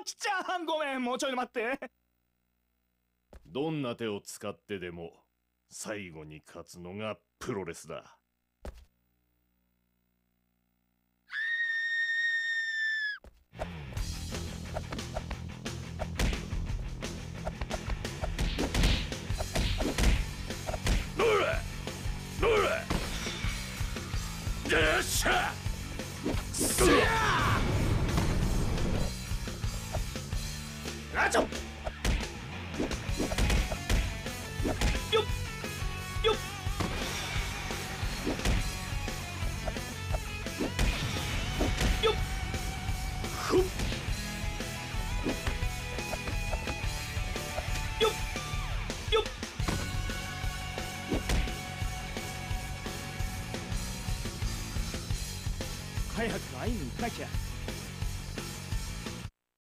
ちちゃん、ごめん、もうちょい待って。 どんな手を使ってでも最後に勝つのがプロレスだ。どれどれ、よっしゃせやあちょよっよっよっふっよっよっ。早く会いに行かなきゃ。